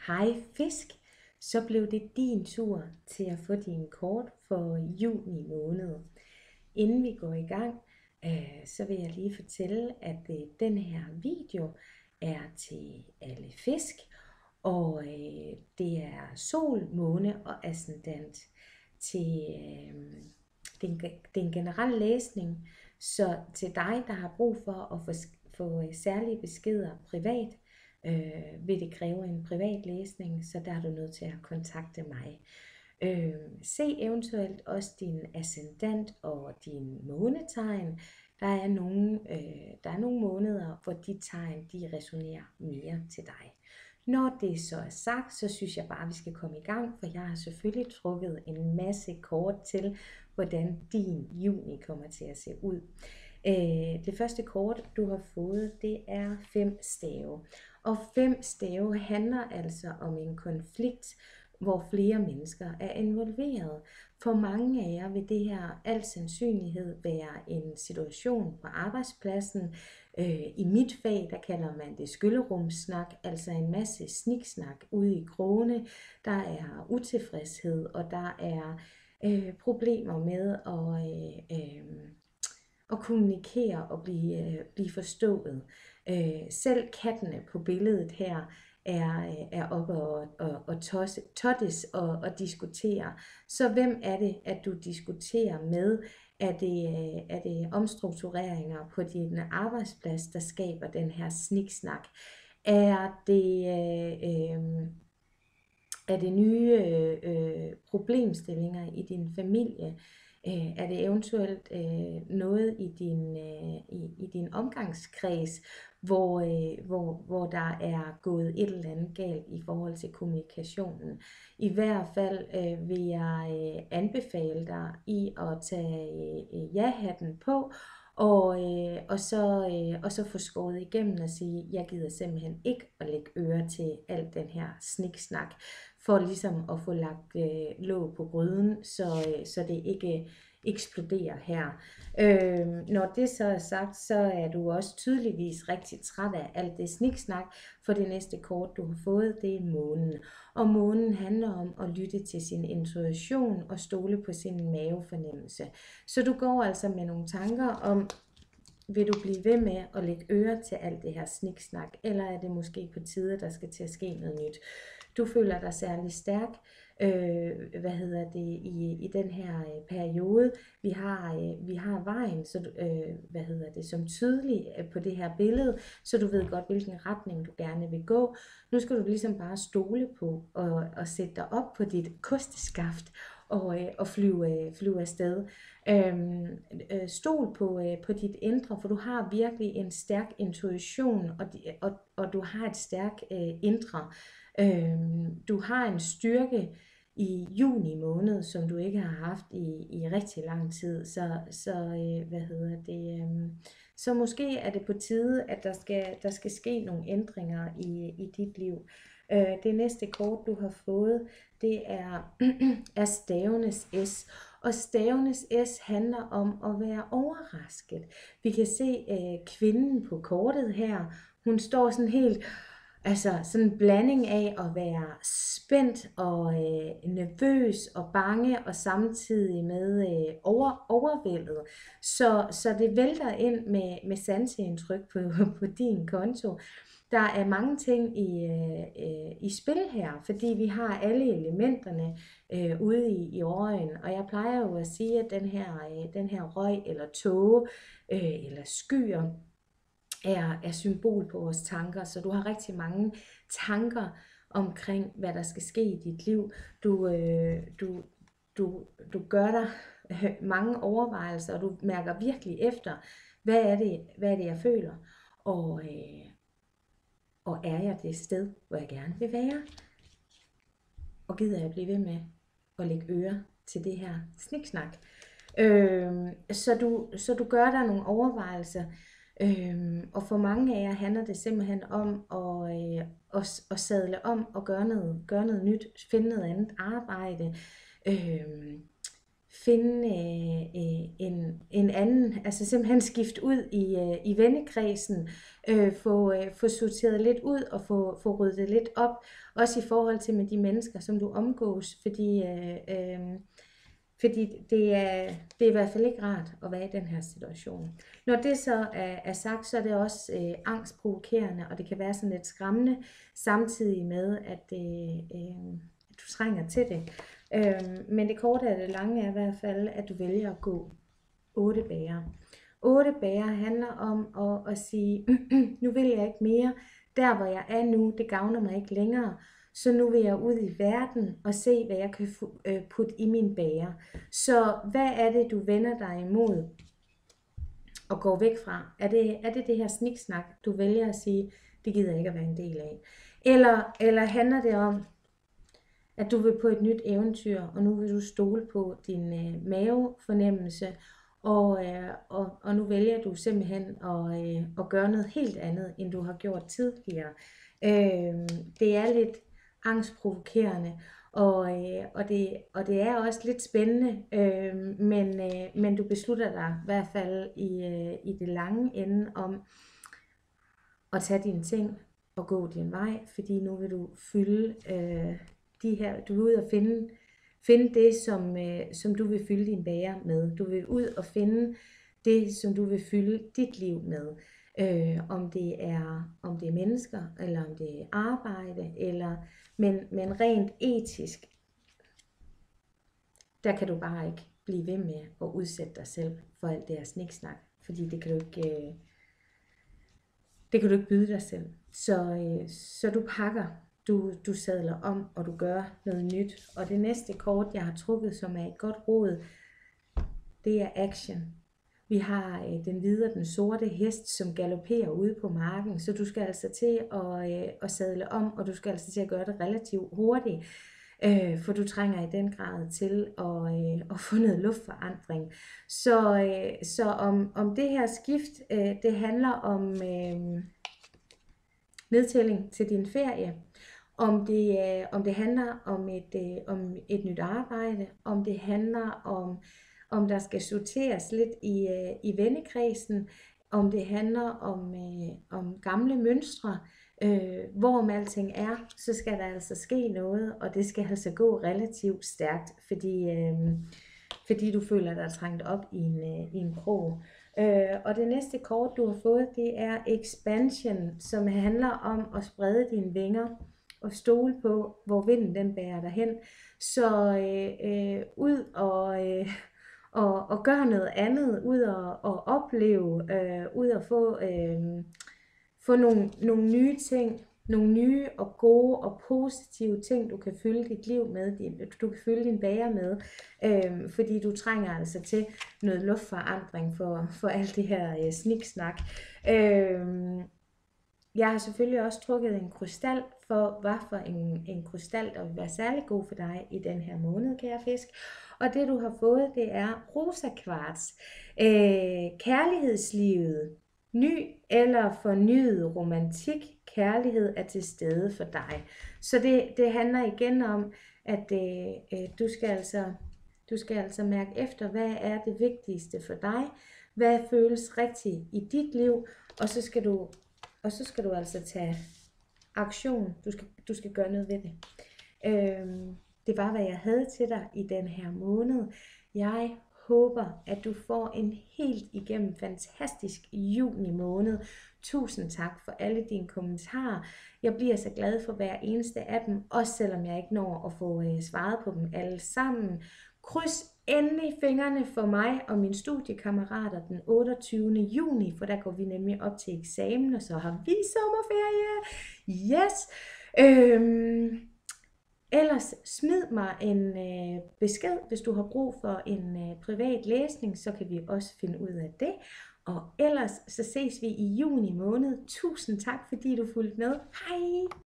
Hej fisk, så blev det din tur til at få din kort for juni måned. Inden vi går i gang, så vil jeg lige fortælle, at den her video er til alle fisk, og det er sol, måne og ascendant. Det er en generel læsning, så til dig, der har brug for at få særlige beskeder privat, vil det kræve en privat læsning, så der er du nødt til at kontakte mig. Se eventuelt også din ascendant og din månetegn. Der er nogle måneder, hvor de tegn de resonerer mere til dig. Når det så er sagt, så synes jeg bare, at vi skal komme i gang, for jeg har selvfølgelig trukket en masse kort til, hvordan din juni kommer til at se ud. Det første kort, du har fået, det er 5 stave. Og 5 stave handler altså om en konflikt, hvor flere mennesker er involveret. For mange af jer vil det her al sandsynlighed være en situation på arbejdspladsen. I mit fag, der kalder man det skyllerumssnak, altså en masse sniksnak ude i krogene. Der er utilfredshed, og der er problemer med at kommunikere og blive forstået. Selv kattene på billedet her er oppe og tottes og diskutere. Så hvem er det, at du diskuterer med? Er det omstruktureringer på din arbejdsplads, der skaber den her sniksnak? Er det nye problemstillinger i din familie? Er det eventuelt noget i din omgangskreds, hvor der er gået et eller andet galt i forhold til kommunikationen? I hvert fald vil jeg anbefale dig i at tage ja-hatten på, og så få skåret igennem og sige, jeg gider simpelthen ikke at lægge øre til alt den her sniksnak, for ligesom at få lagt låg på gryden, så det ikke eksploderer her. Når det så er sagt, så er du også tydeligvis rigtig træt af alt det sniksnak, for det næste kort, du har fået, det er månen. Og månen handler om at lytte til sin intuition og stole på sin mavefornemmelse. Så du går altså med nogle tanker om, vil du blive ved med at lægge øre til alt det her sniksnak, eller er det måske på tide, der skal til at ske noget nyt? Du føler dig særlig stærk, i den her periode. Vi har vejen, så som tydelig på det her billede, så du ved godt, hvilken retning du gerne vil gå. Nu skal du ligesom bare stole på og sætte dig op på dit kosteskaft og flyve afsted. Stol på dit indre, for du har virkelig en stærk intuition, og du har et stærkt indre. Du har en styrke i juni måned, som du ikke har haft i rigtig lang tid, så måske er det på tide, at der skal ske nogle ændringer i dit liv. Det næste kort, du har fået, det er stavenes S. Og stavenes S handler om at være overrasket. Vi kan se kvinden på kortet her. Hun står sådan helt, sådan en blanding af at være spændt og nervøs og bange, og samtidig med overvældet. Så det vælter ind med sanseindtryk på din konto. Der er mange ting i spil her, fordi vi har alle elementerne ude i øjen. Og jeg plejer jo at sige, at den her røg eller tåge eller skyer er symbol på vores tanker. Så du har rigtig mange tanker omkring, hvad der skal ske i dit liv. Du gør dig mange overvejelser, og du mærker virkelig efter, hvad er det jeg føler, og er jeg det sted, hvor jeg gerne vil være? Og gider jeg blive ved med at lægge øre til det her sniksnak? Så du gør dig nogle overvejelser, og for mange af jer handler det simpelthen om at sadle om og gøre noget nyt, finde noget andet arbejde, finde en anden, altså simpelthen skifte ud i vennekredsen, få sorteret lidt ud og få ryddet lidt op, også i forhold til med de mennesker, som du omgås, fordi det er i hvert fald ikke rart at være i den her situation. Når det så er sagt, så er det også angstprovokerende, og det kan være sådan lidt skræmmende, samtidig med, at du trænger til det. Men det korte af det lange er i hvert fald, at du vælger at gå 8 bærer. 8 bærer handler om at sige, nu vil jeg ikke mere, der hvor jeg er nu, det gavner mig ikke længere, så nu vil jeg ud i verden og se, hvad jeg kan putte i min bære. Så hvad er det, du vender dig imod og går væk fra? Er det her sniksnak, du vælger at sige, det gider jeg ikke at være en del af? Eller handler det om, at du vil på et nyt eventyr, og nu vil du stole på din mavefornemmelse, og nu vælger du simpelthen at gøre noget helt andet, end du har gjort tidligere. Det er lidt angstprovokerende, og det er også lidt spændende, men du beslutter dig i hvert fald i det lange ende om at tage dine ting og gå din vej, fordi nu vil du fylde du vil ud og finde det, som du vil fylde din bære med. Du vil ud og finde det, som du vil fylde dit liv med. Om det er mennesker, eller om det er arbejde, men rent etisk, der kan du bare ikke blive ved med at udsætte dig selv for alt det her sniksnak, fordi det kan du ikke byde dig selv. Så du pakker, du sadler om, og du gør noget nyt. Og det næste kort, jeg har trukket, som er et godt råd, det er action. Vi har den hvide og den sorte hest, som galopperer ude på marken, så du skal altså til at sadle om, og du skal altså til at gøre det relativt hurtigt, for du trænger i den grad til at få noget luftforandring. Så om det her skift, det handler om nedtælling til din ferie, om det handler om et nyt arbejde, om det handler om der skal sorteres lidt i vennekredsen, om det handler om gamle mønstre, hvorom alting er, så skal der altså ske noget, og det skal altså gå relativt stærkt, fordi du føler dig trængt op i en krog. Og det næste kort, du har fået, det er expansion, som handler om at sprede dine vinger og stole på, hvor vinden den bærer dig hen. Så ud og gøre noget andet, ud og opleve, ud og få nogle nye ting, nogle nye og gode og positive ting, du kan fylde dit liv med, du kan fylde din bære med, fordi du trænger altså til noget luftforandring for alt det her sniksnak. Jeg har selvfølgelig også trukket en krystal for, hvad for en krystal, der vil være særlig god for dig i den her måned, kære fisk. Og det du har fået, det er rosa kvarts. Kærlighedslivet, ny eller fornyet romantik, kærlighed er til stede for dig. Så det handler igen om, at du skal altså mærke efter, hvad er det vigtigste for dig, hvad føles rigtigt i dit liv, og så skal du altså tage aktion. Du skal gøre noget ved det. Det var, hvad jeg havde til dig i den her måned. Jeg håber, at du får en helt igennem fantastisk juni måned. Tusind tak for alle dine kommentarer. Jeg bliver så glad for hver eneste af dem, også selvom jeg ikke når at få svaret på dem alle sammen. Kryds endelig fingrene for mig og mine studiekammerater den 28. juni, for der går vi nemlig op til eksamen, og så har vi sommerferie. Yes! Ellers smid mig en besked, hvis du har brug for en privat læsning, så kan vi også finde ud af det. Og ellers så ses vi i juni måned. Tusind tak, fordi du fulgte med. Hej!